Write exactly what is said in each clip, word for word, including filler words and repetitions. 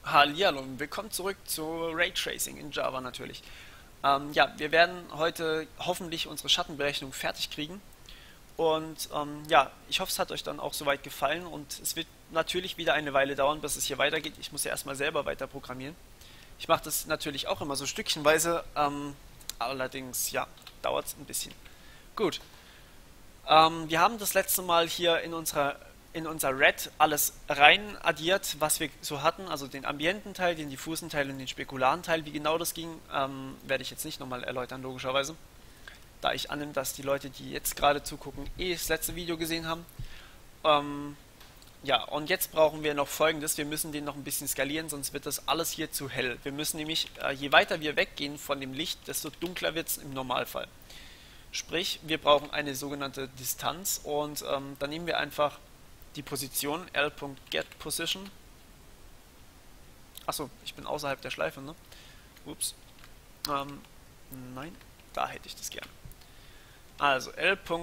Hallihallo und willkommen zurück zu Raytracing in Java natürlich. Ähm, ja, wir werden heute hoffentlich unsere Schattenberechnung fertig kriegen und ähm, ja, ich hoffe, es hat euch dann auch soweit gefallen und es wird natürlich wieder eine Weile dauern, bis es hier weitergeht. Ich muss ja erstmal selber weiter programmieren. Ich mache das natürlich auch immer so stückchenweise, ähm, allerdings ja, dauert es ein bisschen. Gut, ähm, wir haben das letzte Mal hier in unserer in unser Red alles rein addiert, was wir so hatten, also den Ambiententeil, den diffusen Teil und den spekularen Teil. Wie genau das ging, ähm, werde ich jetzt nicht nochmal erläutern, logischerweise, da ich annehme, dass die Leute, die jetzt gerade zugucken, eh das letzte Video gesehen haben. Ähm, ja, und jetzt brauchen wir noch Folgendes, wir müssen den noch ein bisschen skalieren, sonst wird das alles hier zu hell. Wir müssen nämlich, äh, je weiter wir weggehen von dem Licht, desto dunkler wird es im Normalfall. Sprich, wir brauchen eine sogenannte Distanz und ähm, dann nehmen wir einfach die Position l.getPosition. Achso, ich bin außerhalb der Schleife, ne? Ups. Ähm, nein, da hätte ich das gerne. Also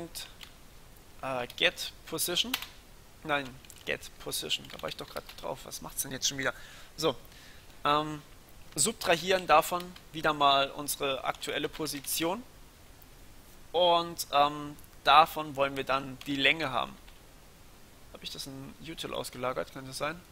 l.getPosition. Nein, getPosition. Da war ich doch gerade drauf. Was macht's denn jetzt schon wieder? So. Ähm, subtrahieren davon wieder mal unsere aktuelle Position. Und ähm, davon wollen wir dann die Länge haben. Habe ich das in util ausgelagert? Kann das sein?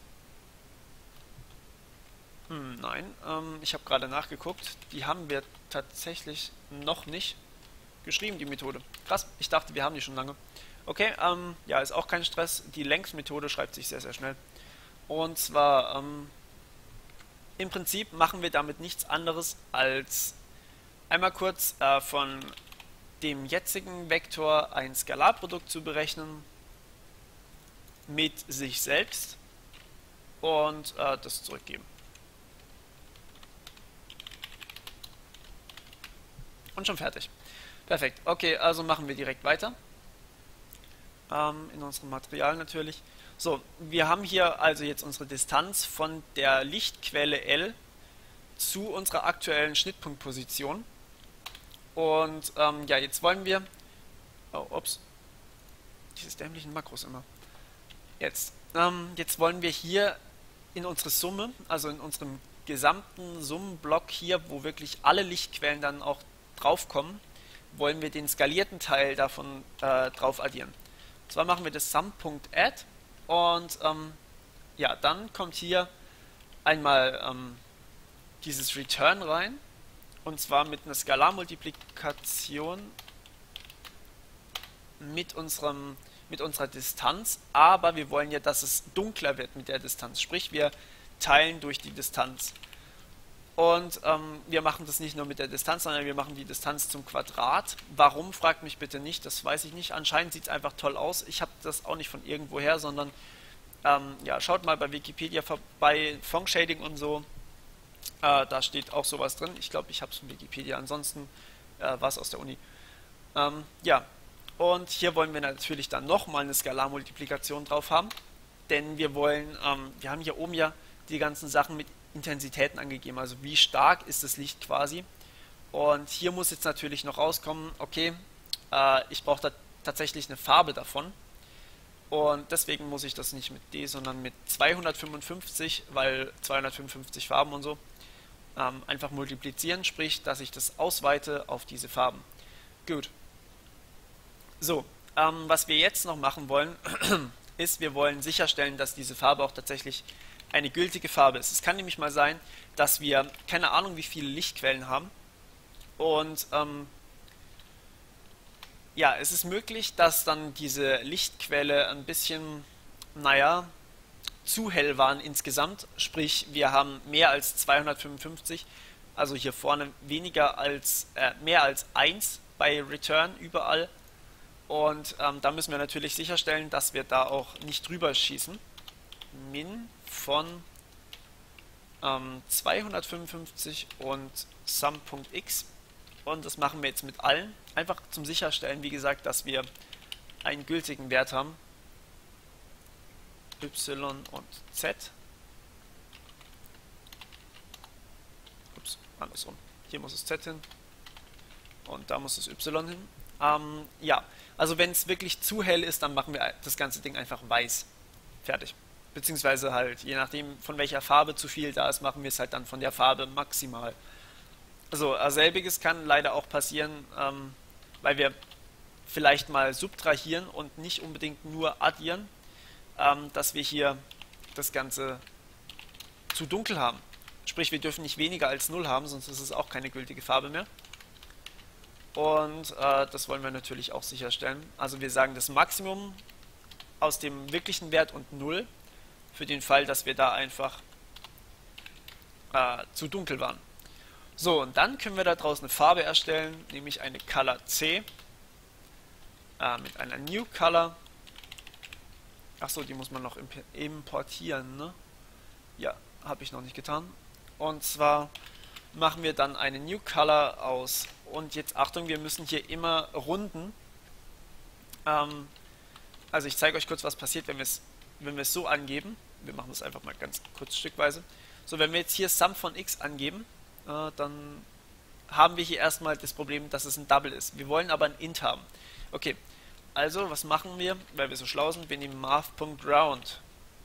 Hm, nein. Ähm, ich habe gerade nachgeguckt. Die haben wir tatsächlich noch nicht geschrieben, die Methode. Krass, ich dachte, wir haben die schon lange. Okay, ähm, ja, ist auch kein Stress. Die Length-Methode schreibt sich sehr, sehr schnell. Und zwar, ähm, im Prinzip machen wir damit nichts anderes als einmal kurz äh, von dem jetzigen Vektor ein Skalarprodukt zu berechnen mit sich selbst und äh, das zurückgeben. Und schon fertig. Perfekt. Okay, also machen wir direkt weiter. Ähm, in unserem Material natürlich. So, wir haben hier also jetzt unsere Distanz von der Lichtquelle L zu unserer aktuellen Schnittpunktposition. Und ähm, ja, jetzt wollen wir... Oh, ups. Dieses dämlichen Makros immer. Jetzt, ähm, jetzt wollen wir hier in unsere Summe, also in unserem gesamten Summenblock hier, wo wirklich alle Lichtquellen dann auch draufkommen, wollen wir den skalierten Teil davon äh, drauf addieren. Und zwar machen wir das sum.add und ähm, ja, dann kommt hier einmal ähm, dieses Return rein und zwar mit einer Skalarmultiplikation mit unserem mit unserer Distanz, aber wir wollen ja, dass es dunkler wird mit der Distanz. Sprich, wir teilen durch die Distanz. Und ähm, wir machen das nicht nur mit der Distanz, sondern wir machen die Distanz zum Quadrat. Warum, fragt mich bitte nicht, das weiß ich nicht. Anscheinend sieht es einfach toll aus. Ich habe das auch nicht von irgendwoher, sondern ähm, ja, schaut mal bei Wikipedia vorbei, Phong Shading und so. Äh, da steht auch sowas drin. Ich glaube, ich habe es von Wikipedia. Ansonsten äh, war es aus der Uni. Ähm, ja. Und hier wollen wir natürlich dann nochmal eine Skalarmultiplikation drauf haben, denn wir wollen, ähm, wir haben hier oben ja die ganzen Sachen mit Intensitäten angegeben, also wie stark ist das Licht quasi. Und hier muss jetzt natürlich noch rauskommen, okay, äh, ich brauche da tatsächlich eine Farbe davon. Und deswegen muss ich das nicht mit D, sondern mit zweihundertfünfundfünfzig, weil zweihundertfünfundfünfzig Farben und so, ähm, einfach multiplizieren, sprich, dass ich das ausweite auf diese Farben. Gut. So, ähm, was wir jetzt noch machen wollen, ist, wir wollen sicherstellen, dass diese Farbe auch tatsächlich eine gültige Farbe ist. Es kann nämlich mal sein, dass wir keine Ahnung, wie viele Lichtquellen haben. Und ähm, ja, es ist möglich, dass dann diese Lichtquelle ein bisschen, naja, zu hell waren insgesamt. Sprich, wir haben mehr als zweihundertfünfundfünfzig, also hier vorne weniger als, äh, mehr als eins bei Return überall. Und ähm, da müssen wir natürlich sicherstellen, dass wir da auch nicht drüber schießen. Min von ähm, zweihundertfünfundfünfzig und sum.x. Und das machen wir jetzt mit allen. Einfach zum Sicherstellen, wie gesagt, dass wir einen gültigen Wert haben. Y und Z. Ups, andersrum. Hier muss es Z hin. Und da muss es Y hin. Ähm, ja, also wenn es wirklich zu hell ist, dann machen wir das ganze Ding einfach weiß. Fertig. Beziehungsweise halt, je nachdem von welcher Farbe zu viel da ist, machen wir es halt dann von der Farbe maximal. Also, äh, selbiges kann leider auch passieren, ähm, weil wir vielleicht mal subtrahieren und nicht unbedingt nur addieren, ähm, dass wir hier das Ganze zu dunkel haben. Sprich, wir dürfen nicht weniger als null haben, sonst ist es auch keine gültige Farbe mehr. Und äh, das wollen wir natürlich auch sicherstellen. Also wir sagen das Maximum aus dem wirklichen Wert und null für den Fall, dass wir da einfach äh, zu dunkel waren. So, und dann können wir da draußen eine Farbe erstellen, nämlich eine Color C äh, mit einer New Color. Achso, die muss man noch importieren, ne? Ja, habe ich noch nicht getan. Und zwar machen wir dann eine New Color aus. Und jetzt Achtung, wir müssen hier immer runden. Ähm, also ich zeige euch kurz, was passiert, wenn wir es wenn wir es so angeben. Wir machen das einfach mal ganz kurz stückweise. So, wenn wir jetzt hier Sum von x angeben, äh, dann haben wir hier erstmal das Problem, dass es ein Double ist. Wir wollen aber ein Int haben. Okay, also was machen wir, weil wir so schlau sind? Wir nehmen math.round.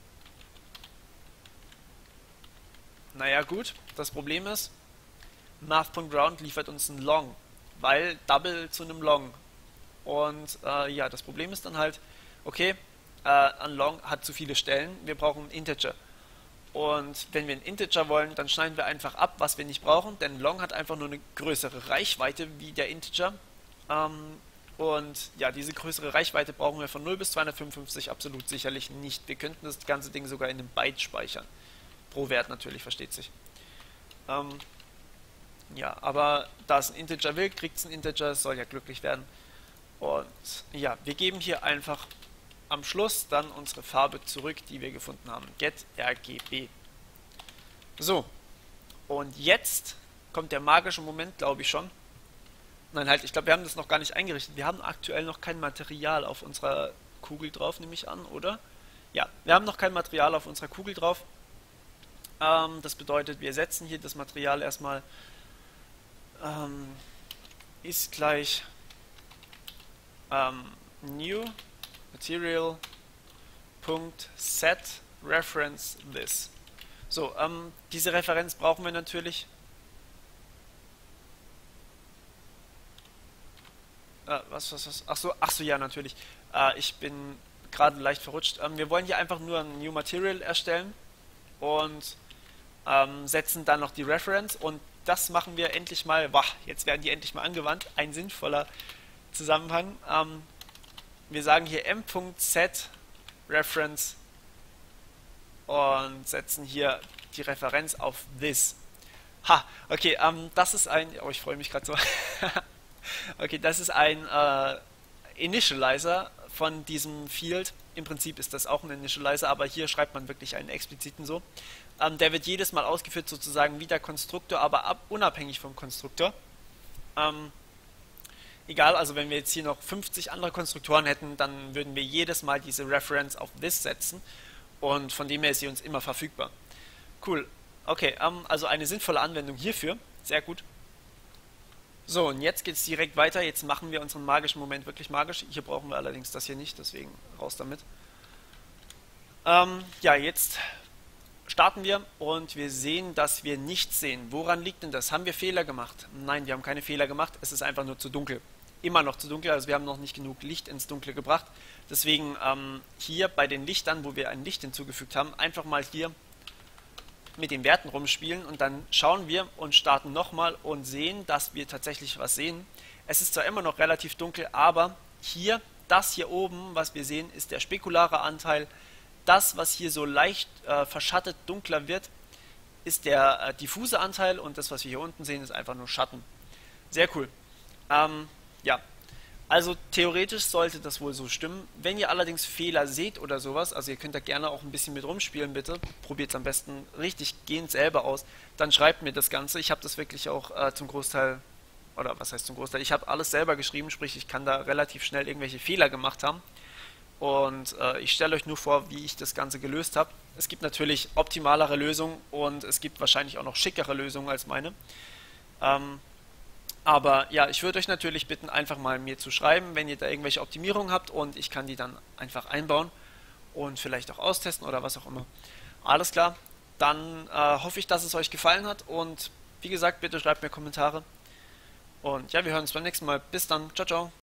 Naja gut, das Problem ist, math.round liefert uns ein Long, weil Double zu einem Long. Und äh, ja, das Problem ist dann halt, okay, äh, ein Long hat zu viele Stellen, wir brauchen ein Integer. Und wenn wir ein Integer wollen, dann schneiden wir einfach ab, was wir nicht brauchen, denn Long hat einfach nur eine größere Reichweite wie der Integer. Ähm, und ja, diese größere Reichweite brauchen wir von null bis zweihundertfünfundfünfzig absolut sicherlich nicht. Wir könnten das ganze Ding sogar in einem Byte speichern. Pro Wert natürlich, versteht sich. Ähm, ja, aber da es ein Integer will, kriegt es ein Integer, es soll ja glücklich werden. Und ja, wir geben hier einfach am Schluss dann unsere Farbe zurück, die wir gefunden haben. Get R G B. So, und jetzt kommt der magische Moment, glaube ich schon. Nein, halt, ich glaube, wir haben das noch gar nicht eingerichtet. Wir haben aktuell noch kein Material auf unserer Kugel drauf, nehme ich an, oder? Ja, wir haben noch kein Material auf unserer Kugel drauf. Ähm, das bedeutet, wir setzen hier das Material erstmal ähm, ist gleich ähm, new material .set reference this. So, ähm, diese Referenz brauchen wir natürlich. Äh, was, was, was? Ach so, ach so, ja, natürlich. Äh, ich bin gerade leicht verrutscht. Ähm, wir wollen hier einfach nur ein New Material erstellen und ähm, setzen dann noch die Reference und das machen wir endlich mal. Wah, jetzt werden die endlich mal angewandt. Ein sinnvoller Zusammenhang. Ähm, wir sagen hier m.set reference und setzen hier die Referenz auf this. Ha, okay, ähm, das ist ein. Oh, ich freue mich gerade so. Okay, das ist ein äh, Initializer von diesem Field. Im Prinzip ist das auch ein Initializer, aber hier schreibt man wirklich einen expliziten so. Ähm, der wird jedes Mal ausgeführt sozusagen wie der Konstruktor, aber ab, unabhängig vom Konstruktor. Ähm, egal, also wenn wir jetzt hier noch fünfzig andere Konstruktoren hätten, dann würden wir jedes Mal diese Reference auf this setzen und von dem her ist sie uns immer verfügbar. Cool, okay, ähm, also eine sinnvolle Anwendung hierfür, sehr gut. So, und jetzt geht es direkt weiter. Jetzt machen wir unseren magischen Moment wirklich magisch. Hier brauchen wir allerdings das hier nicht, deswegen raus damit. Ähm, ja, jetzt starten wir und wir sehen, dass wir nichts sehen. Woran liegt denn das? Haben wir Fehler gemacht? Nein, wir haben keine Fehler gemacht. Es ist einfach nur zu dunkel. Immer noch zu dunkel, also wir haben noch nicht genug Licht ins Dunkle gebracht. Deswegen ähm, hier bei den Lichtern, wo wir ein Licht hinzugefügt haben, einfach mal hier mit den Werten rumspielen und dann schauen wir und starten nochmal und sehen, dass wir tatsächlich was sehen. Es ist zwar immer noch relativ dunkel, aber hier, das hier oben, was wir sehen, ist der spekulare Anteil. Das, was hier so leicht äh, verschattet dunkler wird, ist der äh, diffuse Anteil und das, was wir hier unten sehen, ist einfach nur Schatten. Sehr cool. Ähm, ja. Also theoretisch sollte das wohl so stimmen. Wenn ihr allerdings Fehler seht oder sowas, also ihr könnt da gerne auch ein bisschen mit rumspielen, bitte. Probiert es am besten richtig gehend selber aus. Dann schreibt mir das Ganze. Ich habe das wirklich auch äh, zum Großteil, oder was heißt zum Großteil, ich habe alles selber geschrieben, sprich ich kann da relativ schnell irgendwelche Fehler gemacht haben. Und äh, ich stelle euch nur vor, wie ich das Ganze gelöst habe. Es gibt natürlich optimalere Lösungen und es gibt wahrscheinlich auch noch schickere Lösungen als meine. Ähm, Aber ja, ich würde euch natürlich bitten, einfach mal mir zu schreiben, wenn ihr da irgendwelche Optimierungen habt und ich kann die dann einfach einbauen. und vielleicht auch austesten oder was auch immer. Alles klar, dann äh, hoffe ich, dass es euch gefallen hat und wie gesagt, bitte schreibt mir Kommentare. Und ja, wir hören uns beim nächsten Mal. Bis dann. Ciao, ciao.